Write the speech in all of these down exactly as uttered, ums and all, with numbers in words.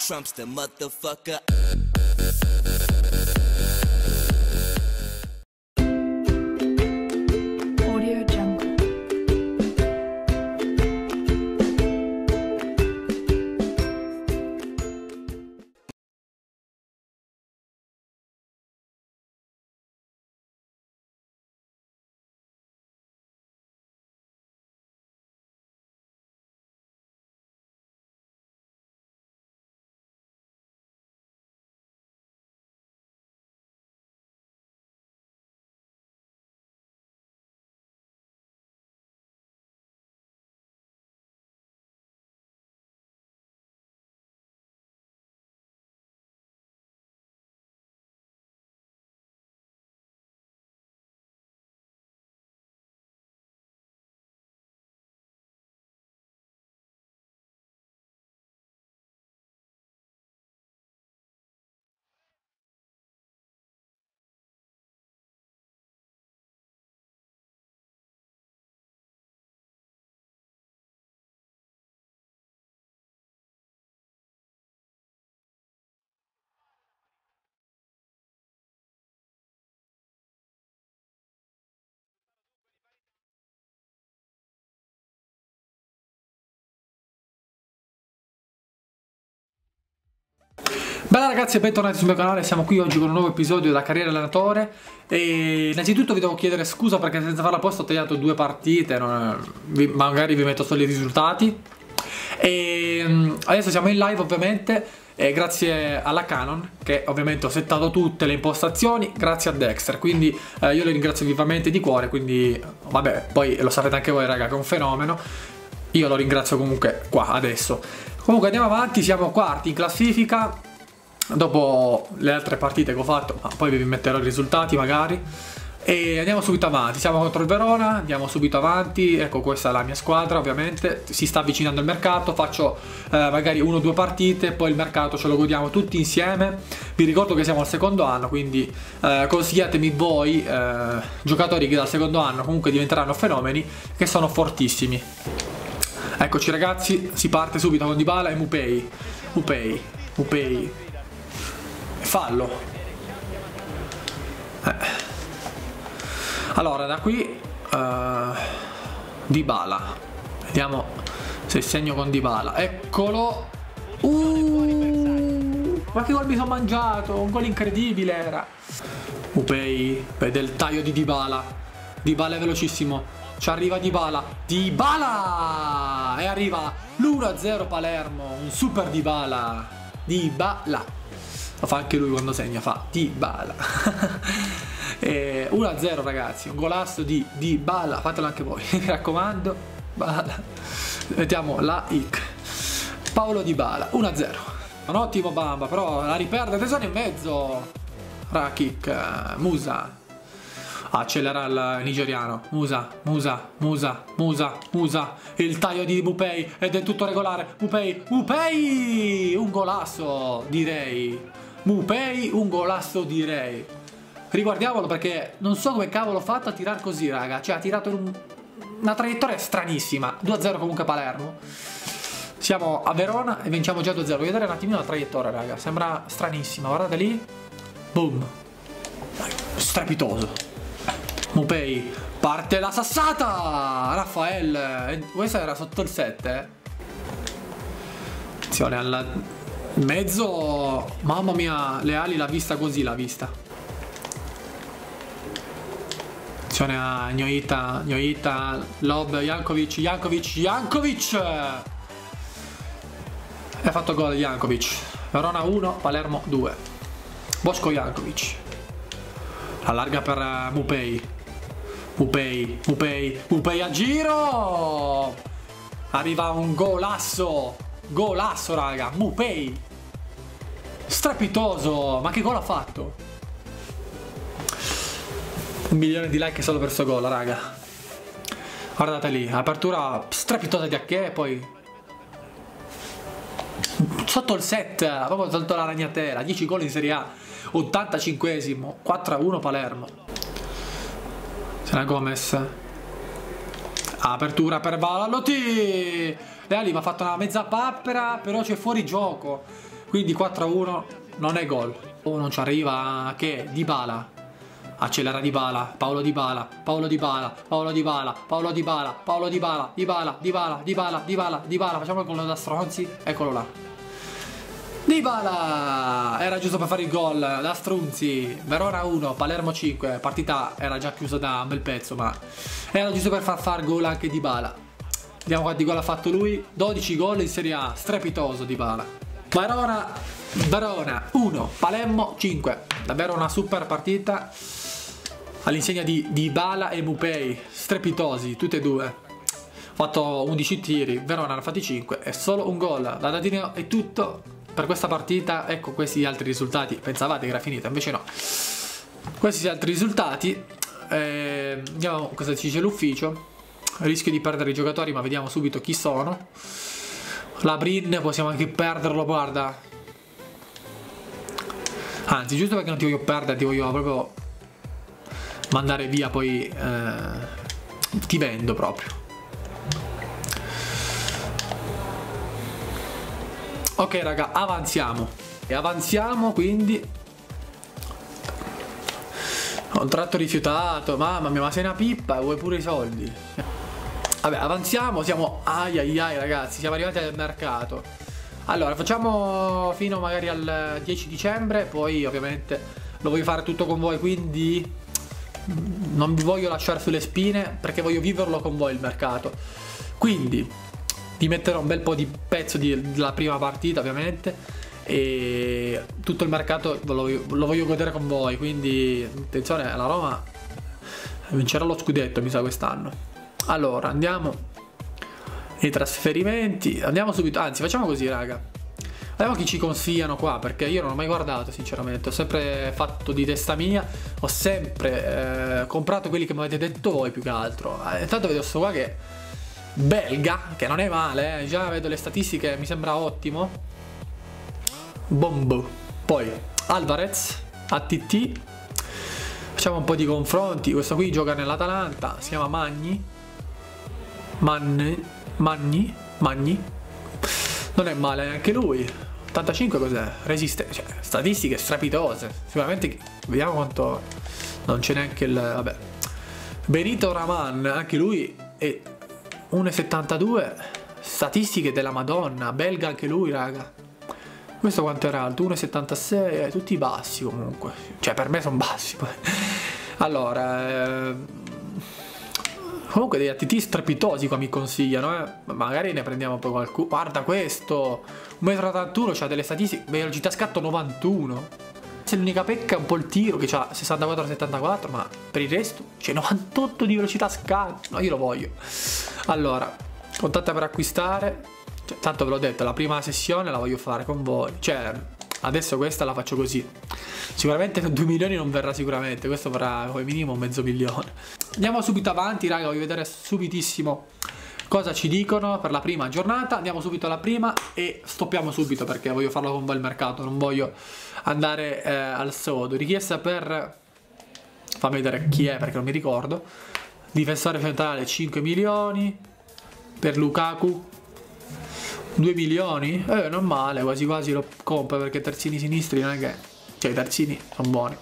Trump's the motherfucker. Audio Jungle. Bella ragazzi, bentornati sul mio canale, siamo qui oggi con un nuovo episodio della carriera allenatore. E innanzitutto vi devo chiedere scusa perché senza farla apposta ho tagliato due partite, non, vi, magari vi metto solo i risultati. E adesso siamo in live ovviamente, e grazie alla Canon che ovviamente ho settato tutte le impostazioni, grazie a Dexter, quindi eh, io le ringrazio vivamente di cuore, quindi vabbè, poi lo sapete anche voi raga che è un fenomeno, io lo ringrazio comunque qua adesso. Comunque andiamo avanti, siamo quarti in classifica dopo le altre partite che ho fatto, ma poi vi metterò i risultati magari. E andiamo subito avanti, siamo contro il Verona, andiamo subito avanti, ecco questa è la mia squadra ovviamente, si sta avvicinando il mercato, faccio eh, magari uno o due partite, poi il mercato ce lo godiamo tutti insieme. Vi ricordo che siamo al secondo anno, quindi eh, consigliatemi voi eh, giocatori che dal secondo anno comunque diventeranno fenomeni, che sono fortissimi. Eccoci ragazzi, si parte subito con Dybala e Mupei, Mupei, Mupei, fallo. Eh. Allora da qui uh, Dybala, vediamo se segno con Dybala, eccolo. Uh, ma che gol mi sono mangiato, un gol incredibile era. Mupei, vede il taglio di Dybala, Dybala è velocissimo, ci arriva Dybala, Dybala e arriva l'uno a zero Palermo, un super Dybala, Dybala, lo fa anche lui quando segna, fa Dybala. E uno a zero ragazzi, un golasso di Dybala, fatelo anche voi, mi raccomando. Bala. Mettiamo la ic. Paolo Dybala, uno a zero. Un ottimo Bamba, però la riperde, tesoro in mezzo. Rakik, Musa. Accelera il nigeriano. Musa, Musa, Musa, Musa, Musa. Il taglio di Mupei è del tutto regolare. Mupei, Mupei, un golasso direi. Mupei, un golasso direi. Riguardiamolo perché non so come cavolo ho fatto a tirare così raga, cioè ha tirato un... una traiettoria stranissima. Due a zero comunque Palermo, siamo a Verona e vinciamo già due a zero. Voglio vedere un attimino la traiettoria raga, sembra stranissima, guardate lì, boom, strepitoso. Mupei, parte la sassata, Raffaele, questa era sotto il sette eh. Attenzione al mezzo, mamma mia, le ali l'ha vista così, l'ha vista. A Gnojita, Gnojita, Lob, Jankovic, Jankovic, Jankovic! E ha fatto gol Jankovic. Verona uno, Palermo due. Bosco Jankovic. Allarga per Mupei. Mupei, Mupei, Mupei a giro! Arriva un golasso! Golasso raga, Mupei! Strepitoso! Ma che gol ha fatto? Un milione di like solo per sto gol, raga. Guardate lì, apertura strepitosa di Ache, poi sotto il set, proprio sotto la ragnatela. dieci gol in Serie A, ottantacinquesimo, quattro a uno Palermo. Sena Gomez. Apertura per Valalotti. Leali mi ha fatto una mezza papera, però c'è fuori gioco. quindi quattro a uno non è gol. Oh, non ci arriva che Dybala. Accelera Dybala, Paolo Dybala, Paolo Dybala, Paolo Dybala, Paolo Dybala, Paolo Dybala, Dybala, Dybala, Dybala, Dybala, Dybala, facciamo il gol da stronzi, eccolo là. Dybala! Era giusto per fare il gol, da stronzi. Verona uno, Palermo cinque, partita era già chiusa da un bel pezzo, ma era giusto per far fare gol anche Dybala. Vediamo quanti gol ha fatto lui, dodici gol in Serie A, strepitoso Dybala. Verona, Verona uno, Palermo cinque, davvero una super partita. All'insegna di Dybala e Mupei, strepitosi, tutti e due. Ho fatto undici tiri, Verona ne ha fatti cinque e solo un gol. La datina è tutto per questa partita. Ecco questi altri risultati. Pensavate che era finita, invece no. Questi altri risultati. Eh, vediamo cosa ci dice l'ufficio. Rischio di perdere i giocatori, ma vediamo subito chi sono. La Brin possiamo anche perderlo, guarda. Anzi, giusto perché non ti voglio perdere, ti voglio proprio mandare via, poi eh, ti vendo proprio. Ok raga, avanziamo. E avanziamo quindi. Contratto rifiutato, mamma mia, ma sei una pippa, vuoi pure i soldi. Vabbè, avanziamo, siamo. Ai ai ai ragazzi, siamo arrivati al mercato. Allora, facciamo fino magari al dieci dicembre, poi ovviamente lo voglio fare tutto con voi, quindi non vi voglio lasciare sulle spine perché voglio viverlo con voi il mercato. Quindi vi metterò un bel po' di pezzo di, della prima partita ovviamente, e tutto il mercato lo voglio, lo voglio godere con voi, quindi attenzione, la Roma vincerà lo scudetto mi sa quest'anno. Allora andiamo ai trasferimenti, andiamo subito, anzi facciamo così raga. Vediamo chi ci consigliano qua, perché io non ho mai guardato sinceramente, ho sempre fatto di testa mia, ho sempre eh, comprato quelli che mi avete detto voi più che altro. Eh, intanto vedo sto qua che belga, che non è male, eh. Già vedo le statistiche, mi sembra ottimo. Bombo. Poi Alvarez, A T T, facciamo un po' di confronti. Questo qui gioca nell'Atalanta, si chiama Magni. Manni, Magni, Magni. Non è male anche lui. ottantacinque cos'è? Resiste, cioè, statistiche strepitose. Sicuramente vediamo quanto. Non c'è neanche il. Vabbè. Benito Raman, anche lui è uno virgola settantadue. Statistiche della Madonna. Belga anche lui, raga. Questo quanto era alto? uno virgola settantasei. Tutti bassi comunque. Cioè, per me sono bassi. Allora. Eh... Comunque degli A T T strepitosi qua mi consigliano, eh. Magari ne prendiamo poi qualcuno. Guarda questo, uno virgola ottantuno, c'ha delle statistiche, velocità scatto novantuno. Se l'unica pecca è un po' il tiro, che c'ha sessantaquattro settantaquattro, ma per il resto c'è novantotto di velocità scatto. No, io lo voglio. Allora, contatta per acquistare. Cioè, tanto ve l'ho detto, la prima sessione la voglio fare con voi. Cioè, adesso questa la faccio così. Sicuramente due milioni non verrà sicuramente, questo verrà come minimo mezzo milione. Andiamo subito avanti raga, voglio vedere subitissimo cosa ci dicono per la prima giornata. Andiamo subito alla prima e stoppiamo subito perché voglio farlo con voi il mercato, non voglio andare eh, al sodo. Richiesta per, fammi vedere chi è perché non mi ricordo. Difensore centrale cinque milioni, per Lukaku due milioni, eh non male, quasi quasi lo compro perché terzini sinistri non è che, cioè i terzini sono buoni.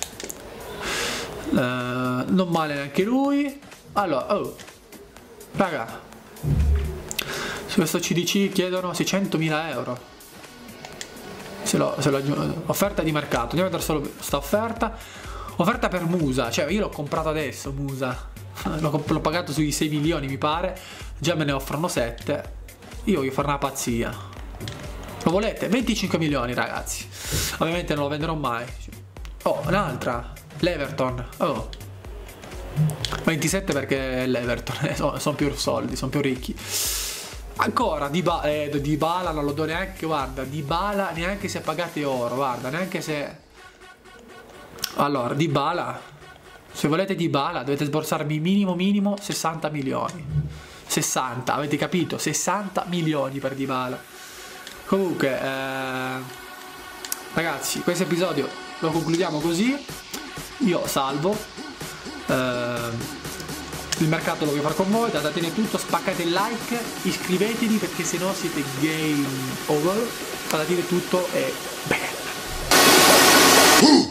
Uh, non male neanche lui. Allora, oh raga, su questo C D C chiedono seicentomila euro. Se lo, se lo aggiungo. Offerta di mercato, andiamo a vedere solo questa offerta. Offerta per Musa, cioè io l'ho comprato adesso Musa, l'ho pagato sui sei milioni mi pare, già me ne offrono sette. Io voglio fare una pazzia. Lo volete? venticinque milioni ragazzi. Ovviamente non lo venderò mai. Oh, un'altra, l'Everton. Oh, ventisette perché l'Everton sono, sono più soldi, sono più ricchi. Ancora Dybala, eh, Dybala non lo do neanche, guarda, Dybala neanche se pagate oro, guarda, neanche se. Allora, Dybala, se volete Dybala dovete sborsarmi minimo minimo sessanta milioni. sessanta, avete capito? sessanta milioni per Dybala. Comunque, eh, ragazzi, questo episodio lo concludiamo così. Io salvo. Eh, il mercato lo voglio fare con voi, datatene tutto, spaccate il like, iscrivetevi perché sennò siete game over, datatene tutto e bella.